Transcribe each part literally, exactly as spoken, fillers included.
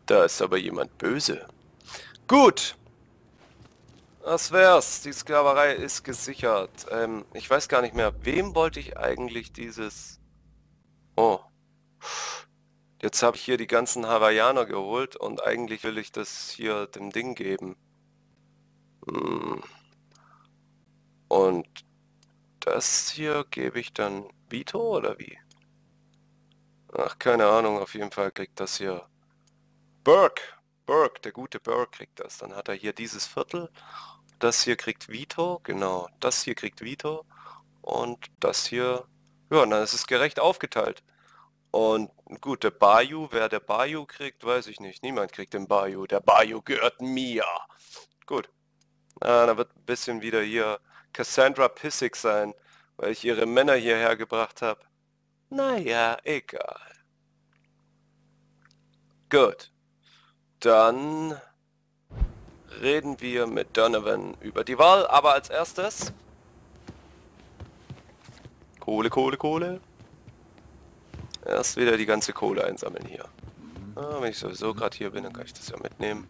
Da ist aber jemand böse. Gut. Das wär's. Die Sklaverei ist gesichert. Ähm, ich weiß gar nicht mehr, wem wollte ich eigentlich dieses... Oh. Jetzt habe ich hier die ganzen Hawaiianer geholt und eigentlich will ich das hier dem Ding geben. Hm. Und das hier gebe ich dann Vito oder wie? Ach, keine Ahnung, auf jeden Fall kriegt das hier Burke. Burke, der gute Burke kriegt das. Dann hat er hier dieses Viertel. Das hier kriegt Vito, genau. Das hier kriegt Vito. Und das hier, ja, dann ist es gerecht aufgeteilt. Und gut, der Bayou, wer der Bayou kriegt, weiß ich nicht. Niemand kriegt den Bayou. Der Bayou gehört mir. Gut. Ah, da wird ein bisschen wieder hier Cassandra pissig sein, weil ich ihre Männer hierher gebracht habe. Naja, egal. Gut. Dann reden wir mit Donovan über die Wahl, aber als erstes... Kohle, Kohle, Kohle. Erst wieder die ganze Kohle einsammeln hier. Ah, wenn ich sowieso gerade hier bin, dann kann ich das ja mitnehmen.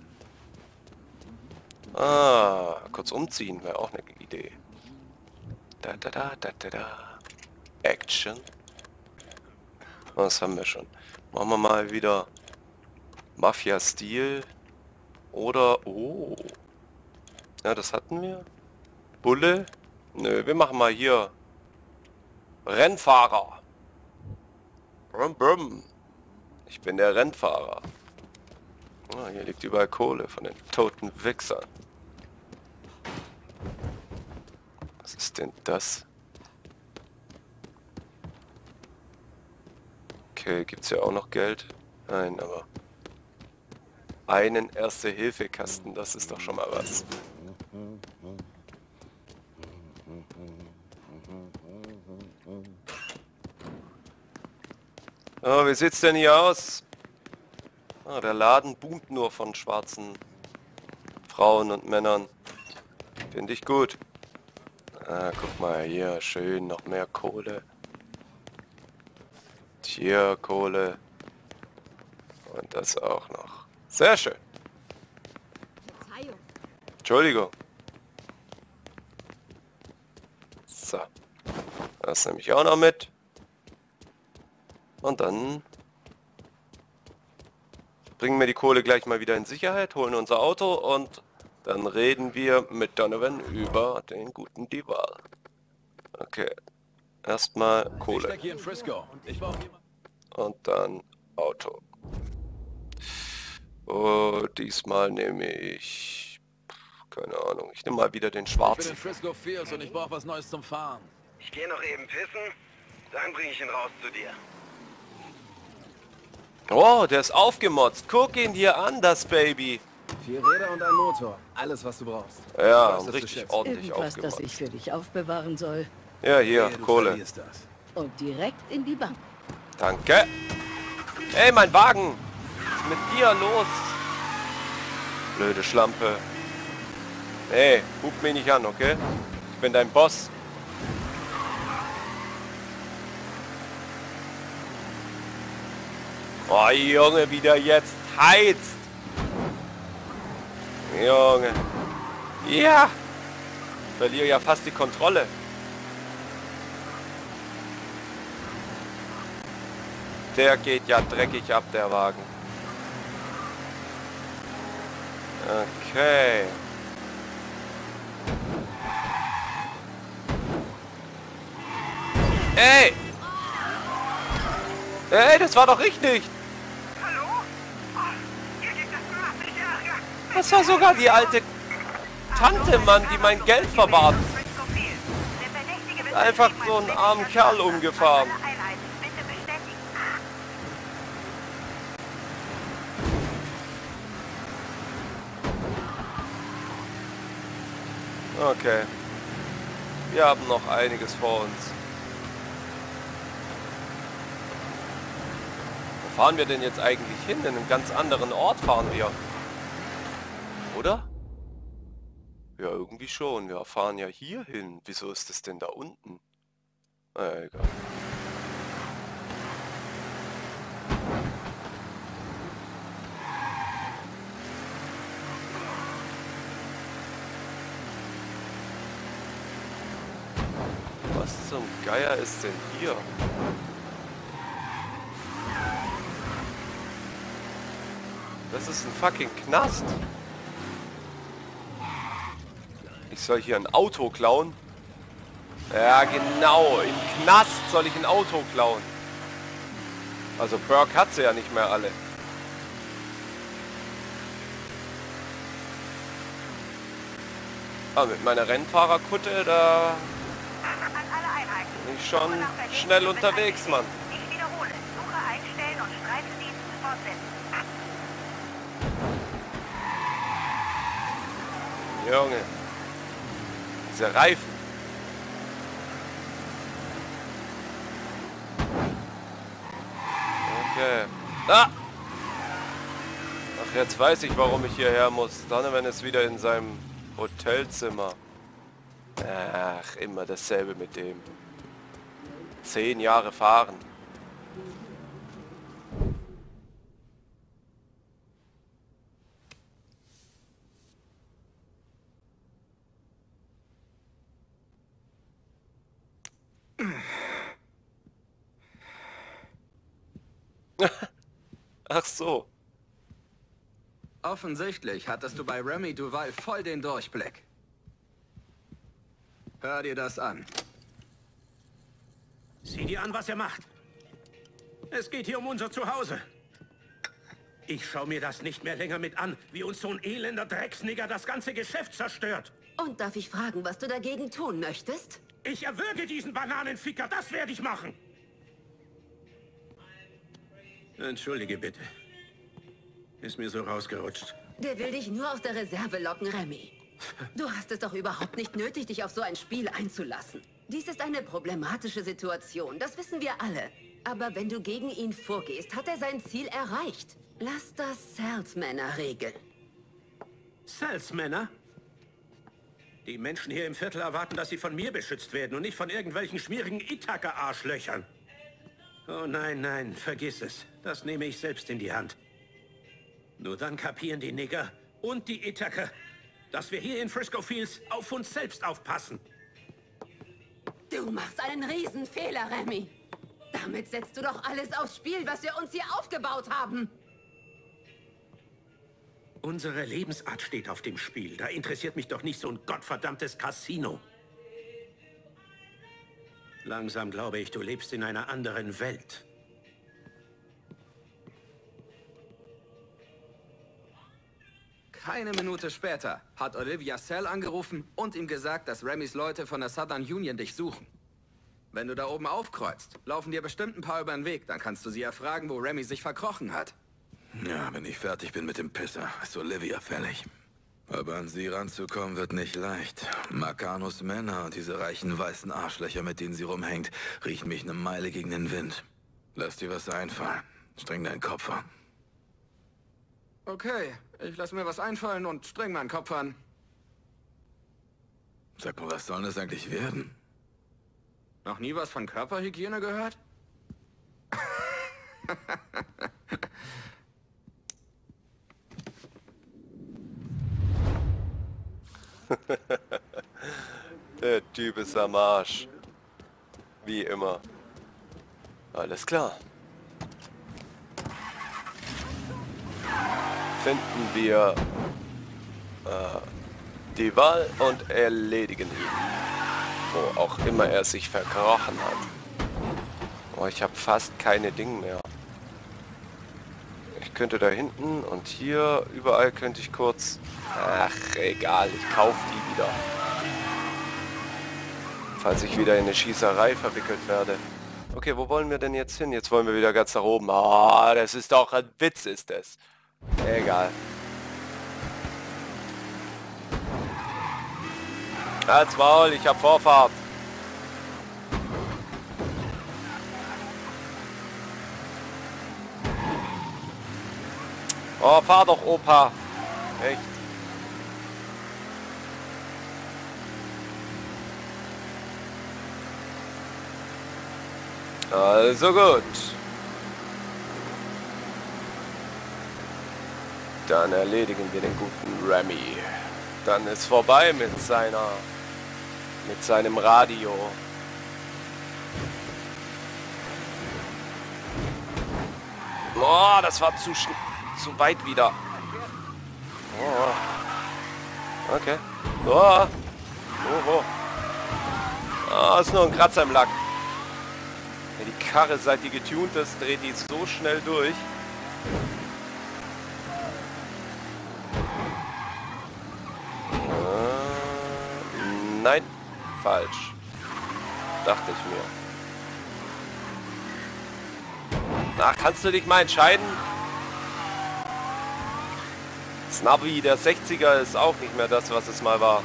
Ah, kurz umziehen wäre auch eine Idee. Da, da, da, da, da, da. Action. Was haben wir schon? Machen wir mal wieder Mafia-Stil. Oder, oh. Ja, das hatten wir. Bulle. Nö, wir machen mal hier Rennfahrer. Brum, brum. Ich bin der Rennfahrer. Ah, hier liegt überall Kohle von den toten Wichsern. Was ist denn das? Okay, gibt's ja auch noch Geld? Nein, aber einen Erste-Hilfe-Kasten, das ist doch schon mal was. Oh, wie sieht's denn hier aus? Ah, der Laden boomt nur von schwarzen Frauen und Männern. Finde ich gut. Ah, guck mal hier, schön, noch mehr Kohle. Hier Kohle. Und das auch noch. Sehr schön. Entschuldigung. So. Das nehme ich auch noch mit. Und dann bringen wir die Kohle gleich mal wieder in Sicherheit, holen unser Auto und dann reden wir mit Donovan über den guten Dival. Okay. Erstmal Kohle. Und dann Auto. Oh, diesmal nehme ich... Keine Ahnung, ich nehme mal wieder den schwarzen. Ich bin in Frisco Fierce und ich brauche was Neues zum Fahren. Ich gehe noch eben pissen, dann bringe ich ihn raus zu dir. Oh, der ist aufgemotzt. Guck ihn dir an, das Baby. Vier Räder und ein Motor. Alles, was du brauchst. Ja, Was ist das richtig zu ordentlich Irgendwas, das aufgemotzt. ich für dich aufbewahren soll. Ja, hier, Hey, du Kohle. verlierst das. Und direkt in die Bank. Danke. Ey, mein Wagen. Was ist mit dir los? Blöde Schlampe. Hey, hub mich nicht an, okay? Ich bin dein Boss. Oh, Junge, wie der jetzt heizt. Junge. Ja. Ich verliere ja fast die Kontrolle. Der geht ja dreckig ab, der Wagen. Okay. Ey! Ey, das war doch richtig! Hallo? Oh, ihr geht das macht mich Ärger. Das war sogar die alte Tante, Mann, die mein Geld verwahrt. Frisco Fierce. Der Verdächtige wird Einfach beschrieben so als einen armen männlicher Kerl Schwarzer. umgefahren. Alle Einheiten, bitte bestätigen. Okay. Wir haben noch einiges vor uns. Wo fahren wir denn jetzt eigentlich hin? In einem ganz anderen Ort fahren wir. Oder? Ja, irgendwie schon. Wir fahren ja hier hin. Wieso ist es denn da unten? Äh, egal. zum Geier ist denn hier? Das ist ein fucking Knast. Ich soll hier ein Auto klauen? Ja, genau. Im Knast soll ich ein Auto klauen. Also Burke hat sie ja nicht mehr alle. Aber mit meiner Rennfahrerkutte, da bin ich schon schnell unterwegs, Mann. Ich wiederhole. Suche einstellen und Streifendienst fortsetzen. Junge. Diese Reifen. Okay. Ah! Ach, jetzt weiß ich, warum ich hierher muss. Donovan ist wieder in seinem Hotelzimmer. Ach, immer dasselbe mit dem. Zehn Jahre fahren. Ach so. Offensichtlich hattest du bei Remy Duval voll den Durchblick. Hör dir das an. Sieh dir an, was er macht. Es geht hier um unser Zuhause. Ich schau mir das nicht mehr länger mit an, wie uns so ein elender Drecksnigger das ganze Geschäft zerstört. Und darf ich fragen, was du dagegen tun möchtest? Ich erwürge diesen Bananenficker, das werde ich machen. Entschuldige bitte. Ist mir so rausgerutscht. Der will dich nur aus der Reserve locken, Remy. Du hast es doch überhaupt nicht nötig, dich auf so ein Spiel einzulassen. Dies ist eine problematische Situation, das wissen wir alle. Aber wenn du gegen ihn vorgehst, hat er sein Ziel erreicht. Lass das Salesmänner regeln. Salesmänner? Die Menschen hier im Viertel erwarten, dass sie von mir beschützt werden und nicht von irgendwelchen schmierigen Ithaka-Arschlöchern. Oh nein, nein, vergiss es. Das nehme ich selbst in die Hand. Nur dann kapieren die Nigger und die Ithaker, dass wir hier in Frisco Fields auf uns selbst aufpassen. Du machst einen Riesenfehler, Remy. Damit setzt du doch alles aufs Spiel, was wir uns hier aufgebaut haben. Unsere Lebensart steht auf dem Spiel. Da interessiert mich doch nicht so ein gottverdammtes Casino. Langsam glaube ich, du lebst in einer anderen Welt. Keine Minute später hat Olivia Sell angerufen und ihm gesagt, dass Remys Leute von der Southern Union dich suchen. Wenn du da oben aufkreuzt, laufen dir bestimmt ein paar über den Weg. Dann kannst du sie ja fragen, wo Remy sich verkrochen hat. Ja, wenn ich fertig bin mit dem Pisser, ist Olivia fällig. Aber an sie ranzukommen wird nicht leicht. Marcanos Männer und diese reichen weißen Arschlöcher, mit denen sie rumhängt, riechen mich eine Meile gegen den Wind. Lass dir was einfallen. Streng deinen Kopf an. Okay, ich lasse mir was einfallen und streng meinen Kopf an. Sag mal, was soll das eigentlich werden? Noch nie was von Körperhygiene gehört? Der Typ ist am Arsch. Wie immer. Alles klar. Finden wir äh, die Wahl und erledigen ihn. Wo auch immer er sich verkrochen hat. Oh, ich habe fast keine Dinge mehr. Ich könnte da hinten und hier, überall könnte ich kurz... Ach, egal, ich kaufe die wieder. Falls ich wieder in eine Schießerei verwickelt werde. Okay, wo wollen wir denn jetzt hin? Jetzt wollen wir wieder ganz nach oben. Ah, oh, das ist doch ein Witz, ist das. Egal. Halt's Maul, ich hab Vorfahrt. Oh, fahr doch, Opa. Echt. Also gut. Dann erledigen wir den guten Remy. Dann ist vorbei mit seiner, mit seinem Radio. Oh, das war zu, zu weit wieder. Oh. Okay. Oh. Oh, oh. Oh, ist nur ein Kratzer im Lack. Ja, die Karre, seit die getuned ist, dreht die so schnell durch. Äh, nein, falsch. Dachte ich mir. Na, kannst du dich mal entscheiden? Das Navi der sechziger ist auch nicht mehr das, was es mal war.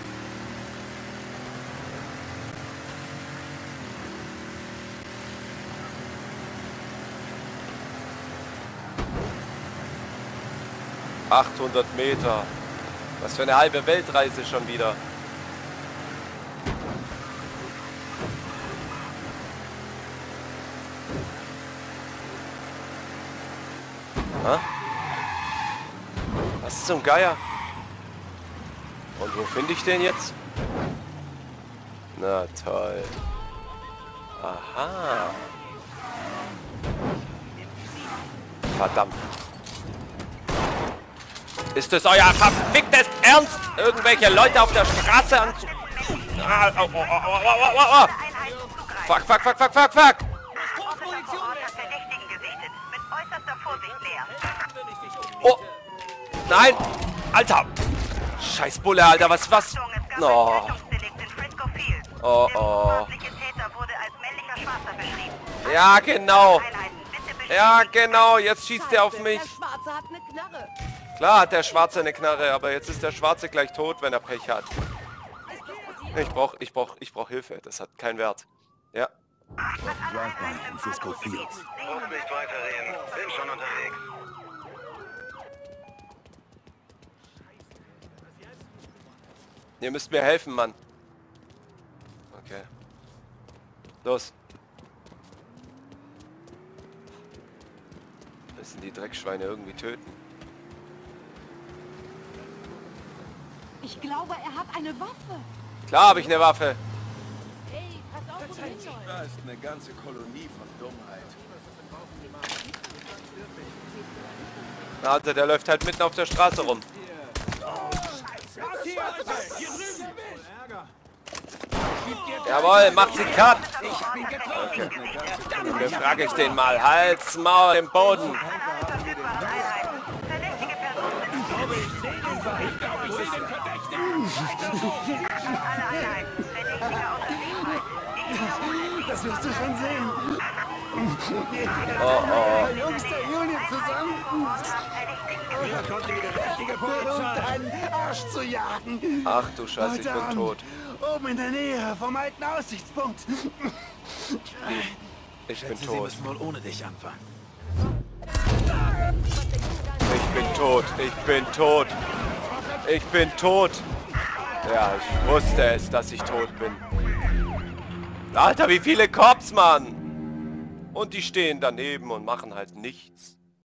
achthundert Meter. Was für eine halbe Weltreise schon wieder. Ha? Was zum Geier? Und wo finde ich den jetzt? Na toll. Aha. Verdammt. Ist es euer verficktes Ernst, irgendwelche Leute auf der Straße anzu... Ah, oh, oh, oh, oh, oh, oh, oh. Fuck, fuck, fuck, fuck, fuck, fuck. Oh. Nein. Alter. Scheiß Bulle, Alter. Was, was? Oh. Oh, oh. Ja, genau. Ja, genau. Jetzt schießt er auf mich. Klar hat der Schwarze eine Knarre, aber jetzt ist der Schwarze gleich tot, wenn er Pech hat. Ich brauch, ich brauch, ich brauch Hilfe. Das hat keinen Wert. Ja. Muss nicht weiterreden. Bin schon unterwegs. Ihr müsst mir helfen, Mann. Okay. Los. Müssen die Dreckschweine irgendwie töten. Ich glaube, er hat eine Waffe. Klar habe ich eine Waffe. Hey, pass auf, wo du hinläufst. Da ist eine ganze Kolonie von Dummheit. Alter, der läuft halt mitten auf der Straße rum. Jawohl, macht sie cut. Okay. Dann befrage ich den mal. Hals, Maul, im Boden. Das wirst du schon sehen. Oh, oh. Jungs der Union zusammen. Er konnte mir der richtige Polizei deinen Arsch zu jagen. Ach du Scheiße, ich bin Heute tot. Abend, oben in der Nähe vom alten Aussichtspunkt. Ich bin Sie tot. müssen wohl ohne dich anfangen. Ich bin tot. Ich bin tot. Ich bin tot. Ja, ich wusste es, dass ich tot bin. Alter, wie viele Cops, Mann! Und die stehen daneben und machen halt nichts.